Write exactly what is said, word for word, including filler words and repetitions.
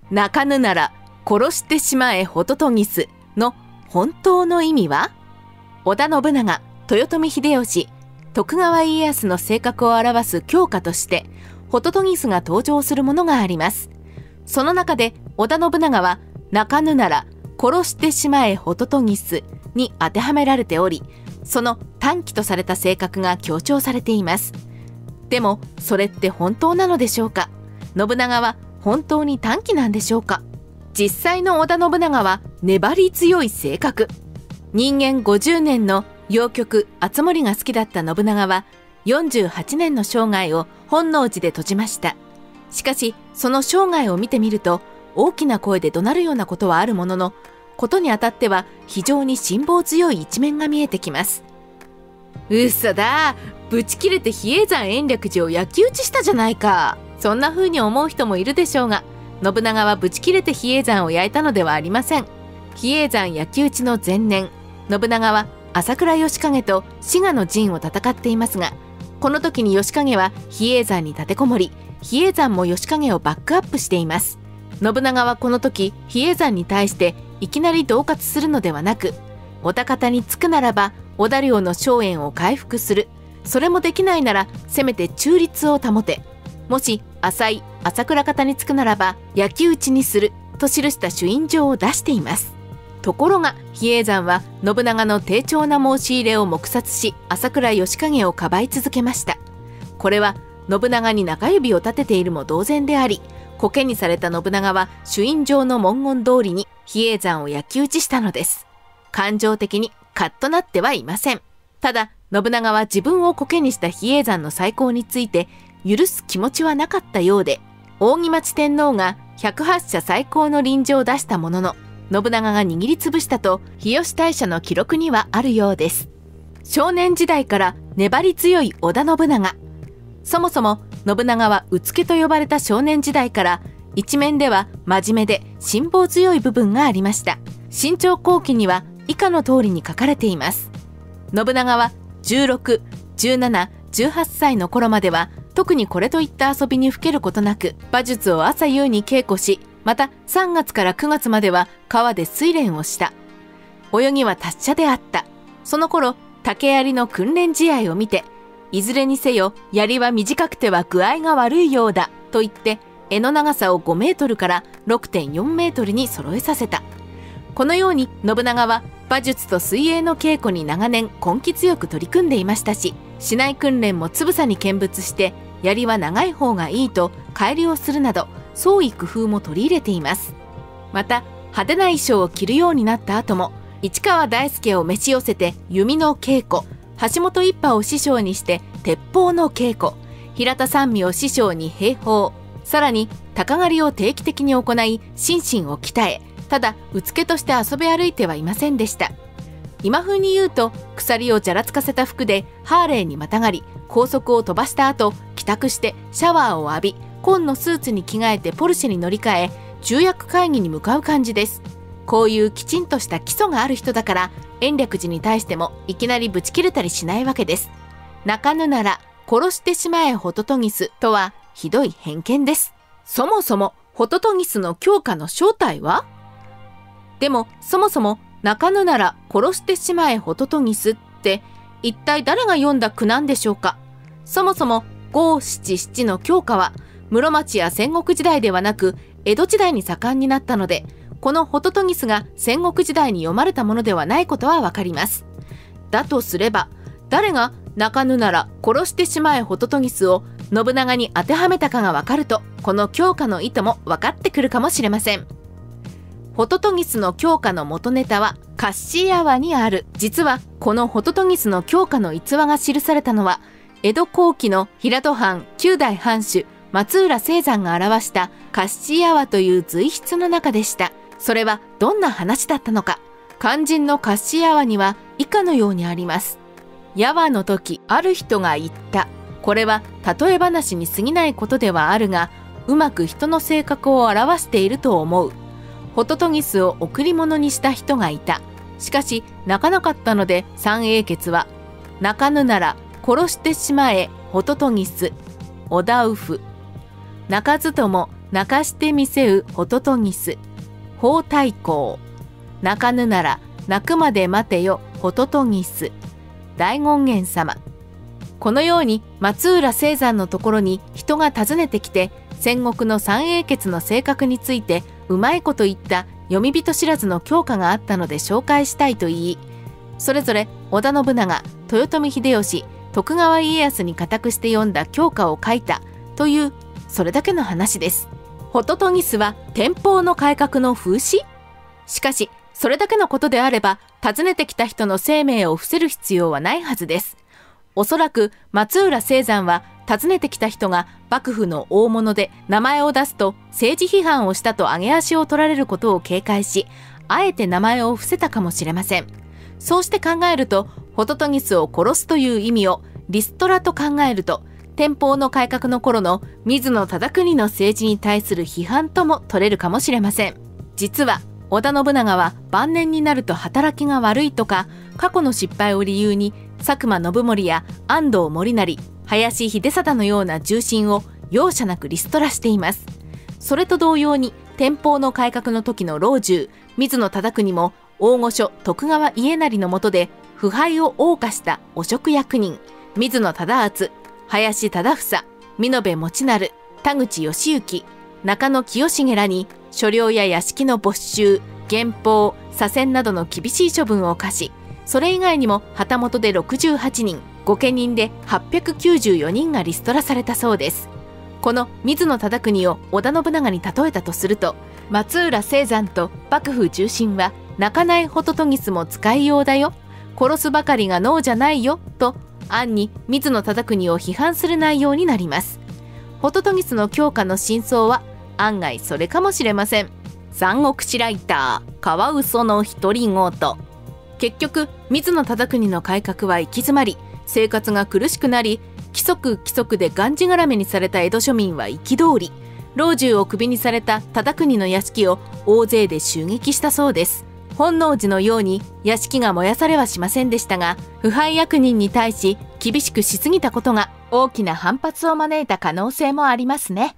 泣かぬなら殺してしまえホトトギスの本当の意味は？織田信長、豊臣秀吉、徳川家康の性格を表す教科としてホトトギスが登場するものがあります。その中で織田信長は泣かぬなら殺してしまえホトトギスに当てはめられており、その短気とされた性格が強調されています。でもそれって本当なのでしょうか？信長は本当に短気なんでしょうか？実際の織田信長は粘り強い性格。人間ごじゅうねんの謡曲「あつ森」が好きだった信長はよんじゅうはちねんの生涯を本能寺で閉じました。しかしその生涯を見てみると大きな声で怒鳴るようなことはあるものの、ことにあたっては非常に辛抱強い一面が見えてきます。嘘だ、ぶち切れて比叡山延暦寺を焼き討ちしたじゃないか。そんな風に思う人もいるでしょうが、信長はぶち切れて比叡山を焼いたのではありません。比叡山焼き討ちの前年、信長は朝倉義景と滋賀の陣を戦っていますが、この時に義景は比叡山に立てこもり、比叡山も義景をバックアップしています。信長はこの時比叡山に対していきなり恫喝するのではなく、お高田に着くならば織田領の荘園を回復する、それもできないならせめて中立を保て、もし浅井朝倉方に着くならば焼き討ちにすると記した朱印状を出しています。ところが比叡山は信長の丁重な申し入れを黙殺し、朝倉義景をかばい続けました。これは信長に中指を立てているも同然であり、コケにされた信長は朱印状の文言通りに比叡山を焼き討ちしたのです。感情的にカッとなってはいません。ただ信長は自分をコケにした比叡山の再興について許す気持ちはなかったようで、扇町天皇がひゃくはち社再興の臨時を出したものの、信長が握りつぶしたと日吉大社の記録にはあるようです。少年時代から粘り強い織田信長。そもそも信長はうつけと呼ばれた少年時代から一面では真面目で辛抱強い部分がありました。新朝後期には以下の通りに書かれています。信長はじゅうろく、じゅうなな、じゅうはっさいの頃までは特にこれといった遊びにふけることなく、馬術を朝夕に稽古し、またさんがつからくがつまでは川で睡練をした。泳ぎは達者であった。その頃竹槍の訓練試合を見て、いずれにせよ槍は短くては具合が悪いようだと言って、柄の長さをごメートルから ろくてんよんメートルに揃えさせた。このように信長は馬術と水泳の稽古に長年根気強く取り組んでいましたし、市内訓練もつぶさに見物して、槍は長い方がいいと改良するなど創意工夫も取り入れています。また派手な衣装を着るようになった後も、市川大輔を召し寄せて弓の稽古、橋本一派を師匠にして鉄砲の稽古、平田三味を師匠に兵法、さらに鷹狩りを定期的に行い心身を鍛え、ただうつけとして遊び歩いてはいませんでした。今風に言うと、鎖をじゃらつかせた服でハーレーにまたがり、高速を飛ばした後帰宅してシャワーを浴び、紺のスーツに着替えてポルシェに乗り換え、重役会議に向かう感じです。こういうきちんとした基礎がある人だから、延暦寺に対してもいきなりぶち切れたりしないわけです。泣かぬなら殺してしまえホトトギスとはひどい偏見です。そもそもホトトギスの教科の正体は？でもそもそも泣かぬなら殺してしまえホトトギスって一体誰が読んだ句なんでしょうか？そもそもごしちしちの教科は室町や戦国時代ではなく江戸時代に盛んになったので、このホトトギスが戦国時代に読まれたものではないことはわかります。だとすれば、誰が泣かぬなら殺してしまえホトトギスを信長に当てはめたかがわかると、この教科の意図も分かってくるかもしれません。ホトトギスの教科の元ネタはカッシーアワにある。実はこのホトトギスの教科の逸話が記されたのは、江戸後期の平戸藩きゅうだい藩主松浦青山が表したカッシーアワという随筆の中でした。それはどんな話だったのか。肝心のカッシーアワには以下のようにあります。やわの時、ある人が言った。これは例え話に過ぎないことではあるが、うまく人の性格を表していると思う。ホトトギスを贈り物にした人がいた。しかし泣かなかったので三英傑は、泣かぬなら殺してしまえホトトギス、織田うふ。泣かずとも泣かしてみせうホトトギス、法太閤、泣かぬなら泣くまで待てよホトトギス、大権現様。このように松浦青山のところに人が訪ねてきて、戦国の三英傑の性格についてうまいこと言った読み人知らずの教科があったので紹介したいと言い、それぞれ織田信長、豊臣秀吉、徳川家康に固くして読んだ教科を書いたという、それだけの話です。ホトトギスは天保の改革の風刺？しかしそれだけのことであれば、訪ねてきた人の生命を伏せる必要はないはずです。おそらく松浦青山は訪ねてきた人が幕府の大物で名前を出すと政治批判をしたと上げ足を取られることを警戒し、あえて名前を伏せたかもしれません。そうして考えると、ホトトギスを殺すという意味をリストラと考えると、天保の改革の頃の水野忠邦の政治に対する批判とも取れるかもしれません。実は織田信長は晩年になると働きが悪いとか、過去の失敗を理由に佐久間信盛や安藤盛成、林秀貞のような重臣を容赦なくリストラしています。それと同様に天保の改革の時の老中水野忠邦も大御所徳川家斉の下で腐敗を謳歌した汚職役人水野忠厚、林忠房、美濃部持成、田口義行、中野清重らに所領や屋敷の没収、減俸、左遷などの厳しい処分を課し、それ以外にも旗本でろくじゅうはちにん、御家人ではっぴゃくきゅうじゅうよにんがリストラされたそうです。この水野忠邦を織田信長に例えたとすると、松浦青山と幕府重臣は泣かないホトトギスも使いようだよ、殺すばかりが能じゃないよと暗に水野忠邦を批判する内容になります。ホトトギスの教科の真相は案外それかもしれません。三国志ライターカワウソの独り言。結局水野忠邦の改革は行き詰まり、生活が苦しくなり、規則規則でがんじがらめにされた江戸庶民は憤り、老中をクビにされた忠邦の屋敷を大勢で襲撃したそうです。本能寺のように屋敷が燃やされはしませんでしたが、腐敗役人に対し厳しくしすぎたことが大きな反発を招いた可能性もありますね。